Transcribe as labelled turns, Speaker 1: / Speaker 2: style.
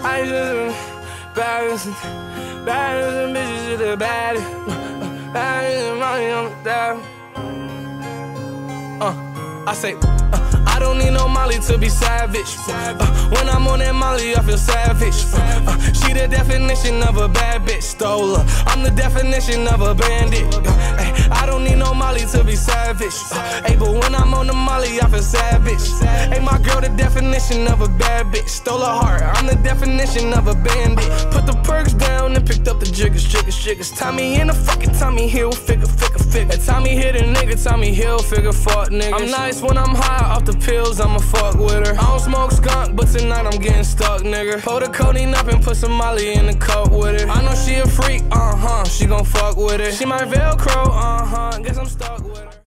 Speaker 1: I just baddest bitches is the baddest. Baddest money on the dial. I say, I don't need no Molly to be savage. When I'm on that Molly, I feel savage. She the definition of a bad bitch. Stole her. I'm the definition of a bandit. I don't need no Molly to be savage. But when I'm on the Molly, I feel savage. My girl, the definition of a bad bitch. Stole her heart. I'm the definition of a bandit. Put the perks down and picked up the jiggers. Tommy in the fucking Tommy Hilfiger. And Tommy hit a nigga, Tommy Hilfiger, fuck niggas. I'm nice when I'm high off the pills, I'ma fuck with her. I don't smoke skunk, but tonight I'm getting stuck, nigga. Pour the codeine up and put some Molly in the cup with it. I know she a freak, she gon' fuck with it. She my Velcro, guess I'm stuck with her.